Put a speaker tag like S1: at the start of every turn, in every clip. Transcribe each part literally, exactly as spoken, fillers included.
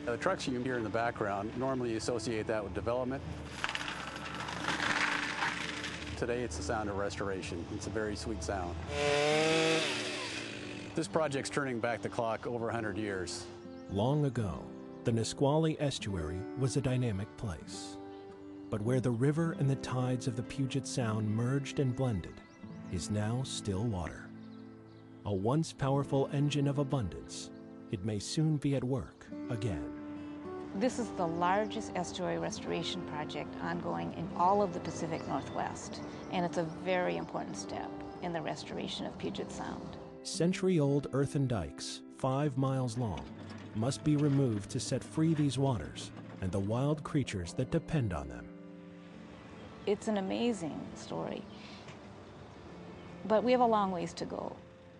S1: The trucks you hear in the background, normally you associate that with development. Today it's the sound of restoration. It's a very sweet sound. This project's turning back the clock over one hundred years.
S2: Long ago, the Nisqually Estuary was a dynamic place. But where the river and the tides of the Puget Sound merged and blended is now still water. A once powerful engine of abundance, it may soon be at work again.
S3: This is the largest estuary restoration project ongoing in all of the Pacific Northwest, and it's a very important step in the restoration of Puget Sound.
S2: Century-old earthen dikes, five miles long, must be removed to set free these waters and the wild creatures that depend on them.
S3: It's an amazing story, but we have a long ways to go.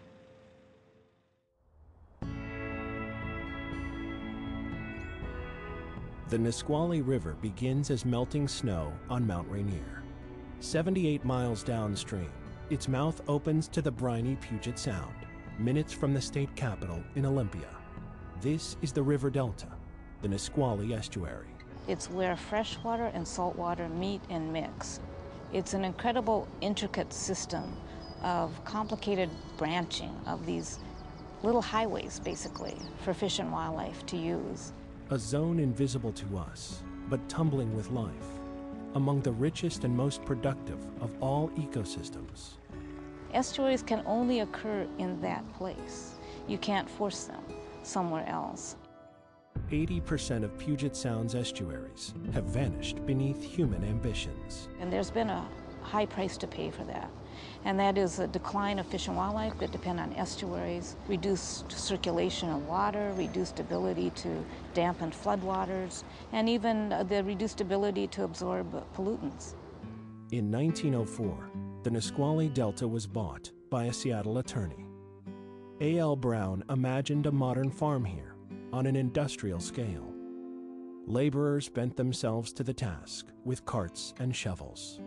S2: The Nisqually River begins as melting snow on Mount Rainier. seventy-eight miles downstream, its mouth opens to the briny Puget Sound, minutes from the state capital in Olympia. This is the river delta, the Nisqually Estuary.
S3: It's where freshwater and saltwater meet and mix. It's an incredible, intricate system of complicated branching of these little highways, basically, for fish and wildlife to use.
S2: A zone invisible to us, but tumbling with life, among the richest and most productive of all ecosystems.
S3: Estuaries can only occur in that place. You can't force them somewhere else.
S2: eighty percent of Puget Sound's estuaries have vanished beneath human ambitions.
S3: And there's been a high price to pay for that. And that is a decline of fish and wildlife that depend on estuaries, reduced circulation of water, reduced ability to dampen floodwaters, and even the reduced ability to absorb pollutants.
S2: In nineteen oh four, the Nisqually Delta was bought by a Seattle attorney. A L Brown imagined a modern farm here on an industrial scale. Laborers bent themselves to the task with carts and shovels.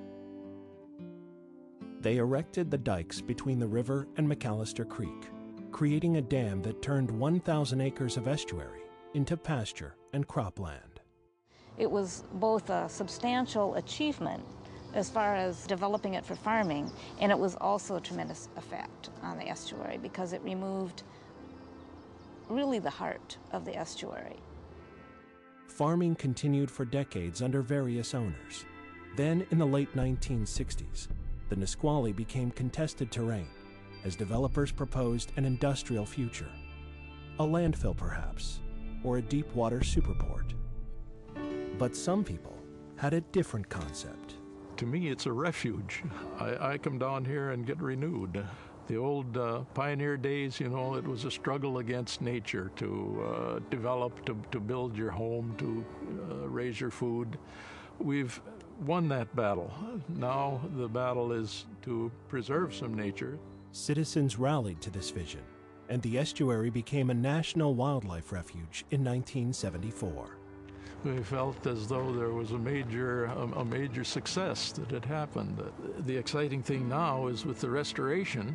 S2: They erected the dikes between the river and McAllister Creek, creating a dam that turned one thousand acres of estuary into pasture and cropland.
S3: It was both a substantial achievement as far as developing it for farming, and it was also a tremendous effect on the estuary because it removed really the heart of the estuary.
S2: Farming continued for decades under various owners. Then, in the late nineteen sixties, the Nisqually became contested terrain as developers proposed an industrial future. A landfill, perhaps, or a deep water superport. But some people had a different concept.
S4: To me, it's a refuge. I, I come down here and get renewed. The old uh, pioneer days, you know, it was a struggle against nature to uh, develop, to, to build your home, to uh, raise your food. We've won that battle. Now the battle is to preserve some nature.
S2: Citizens rallied to this vision, and the estuary became a national wildlife refuge in nineteen seventy-four.
S4: We felt as though there was a major, a, a major success that had happened. The exciting thing now is with the restoration.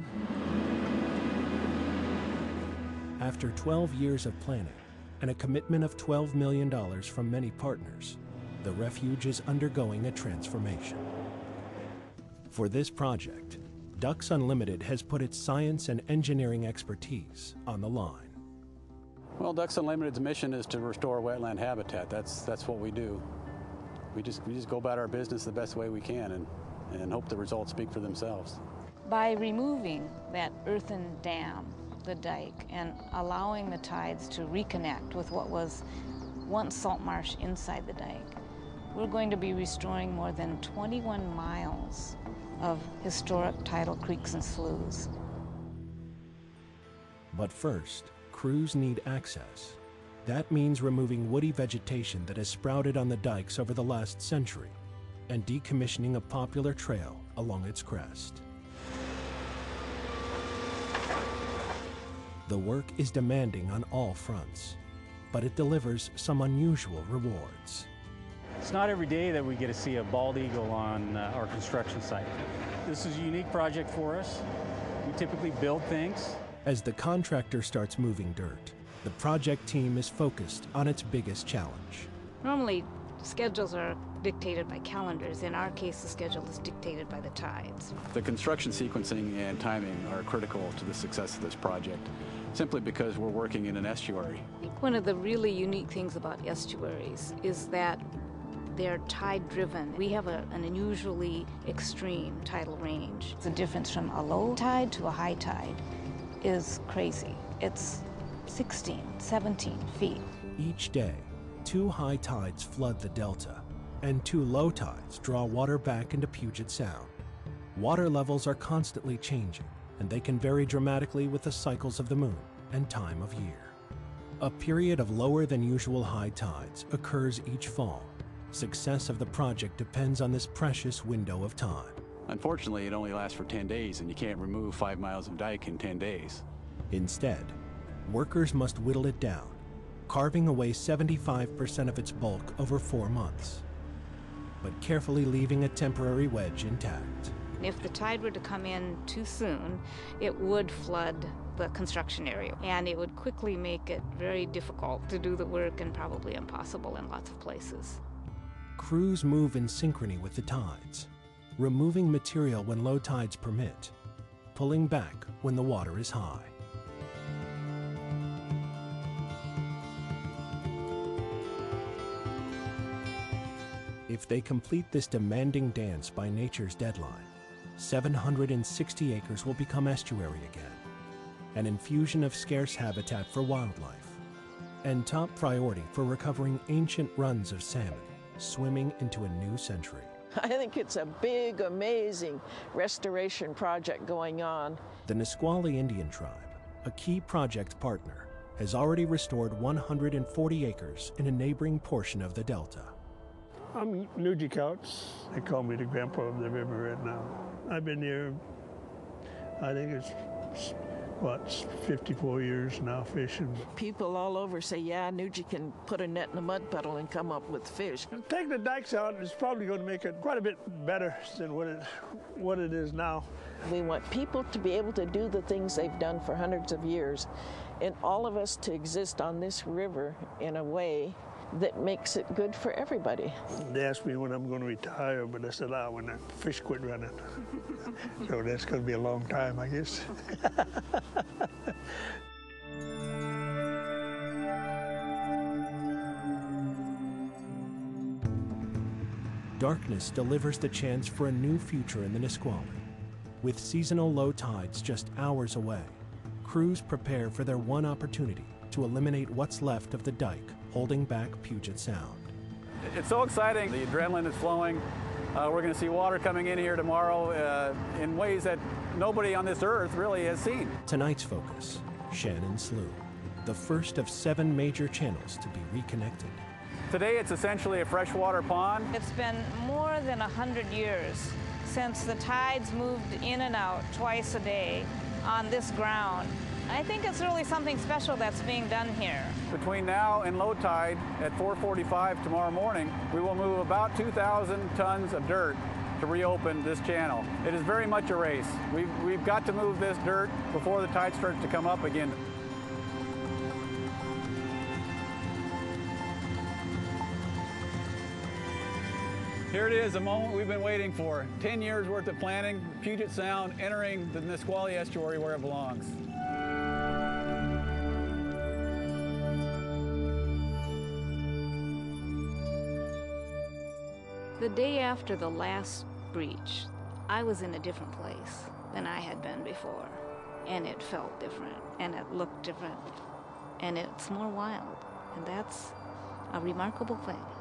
S2: After twelve years of planning and a commitment of twelve million dollars from many partners, the refuge is undergoing a transformation. For this project, Ducks Unlimited has put its science and engineering expertise on the line.
S1: Well, Ducks Unlimited's mission is to restore wetland habitat. That's that's what we do. We just we just go about our business the best way we can and, and hope the results speak for themselves.
S3: By removing that earthen dam, the dike, and allowing the tides to reconnect with what was once salt marsh inside the dike, we're going to be restoring more than twenty-one miles of historic tidal creeks and sloughs.
S2: But first, crews need access. That means removing woody vegetation that has sprouted on the dikes over the last century and decommissioning a popular trail along its crest. The work is demanding on all fronts, but it delivers some unusual rewards.
S5: It's not every day that we get to see a bald eagle on uh, our construction site. This is a unique project for us. We typically build things.
S2: As the contractor starts moving dirt, The project team is focused on its biggest challenge.
S3: Normally, schedules are dictated by calendars. In our case, the schedule is dictated by the tides.
S1: The construction sequencing and timing are critical to the success of this project, simply because we're working in an estuary.
S3: One of the really unique things about estuaries is that they're tide-driven. We have a, an unusually extreme tidal range. The difference from a low tide to a high tide is crazy. It's sixteen, seventeen feet.
S2: Each day, two high tides flood the delta, and two low tides draw water back into Puget Sound. Water levels are constantly changing, and they can vary dramatically with the cycles of the moon and time of year. A period of lower than usual high tides occurs each fall. Success of the project depends on this precious window of time.
S1: Unfortunately, it only lasts for ten days, and you can't remove five miles of dike in ten days.
S2: Instead, workers must whittle it down, carving away seventy-five percent of its bulk over four months, but carefully leaving a temporary wedge intact.
S3: If the tide were to come in too soon, it would flood the construction area, and it would quickly make it very difficult to do the work and probably impossible in lots of places.
S2: Crews move in synchrony with the tides, removing material when low tides permit, pulling back when the water is high. If they complete this demanding dance by nature's deadline, seven hundred sixty acres will become estuary again, an infusion of scarce habitat for wildlife, and top priority for recovering ancient runs of salmon swimming into a new century.
S6: I think it's a big, amazing restoration project going on.
S2: The Nisqually Indian Tribe, a key project partner, has already restored one hundred forty acres in a neighboring portion of the delta.
S7: I'm Nuji Couch. They call me the grandpa of the river right now. I've been here, I think it's, what, fifty-four years now fishing.
S6: People all over say, yeah, Nuji can put a net in a mud puddle and come up with fish.
S7: Taking the dikes out is probably going to make it quite a bit better than what it, what it is now.
S6: We want people to be able to do the things they've done for hundreds of years, and all of us to exist on this river in a way that makes it good for everybody.
S7: They asked me when I'm going to retire, but I said, ah, when the fish quit running. So that's going to be a long time, I guess.
S2: Darkness delivers the chance for a new future in the Nisqually. With seasonal low tides just hours away, crews prepare for their one opportunity to eliminate what's left of the dike holding back Puget Sound.
S1: It's so exciting. The adrenaline is flowing. Uh, we're going to see water coming in here tomorrow uh, in ways that nobody on this earth really has seen.
S2: Tonight's focus, Shannon Slough, the first of seven major channels to be reconnected.
S1: Today it's essentially a freshwater pond.
S3: It's been more than a hundred years since the tides moved in and out twice a day on this ground. I think it's really something special that's being done here.
S1: Between now and low tide at four forty-five tomorrow morning, we will move about two thousand tons of dirt to reopen this channel. It is very much a race. We've, we've got to move this dirt before the tide starts to come up again. Here it is, a moment we've been waiting for. Ten years worth of planning, Puget Sound entering the Nisqually Estuary where it belongs.
S3: The day after the last breach, I was in a different place than I had been before. And it felt different, and it looked different, and it's more wild. And that's a remarkable thing.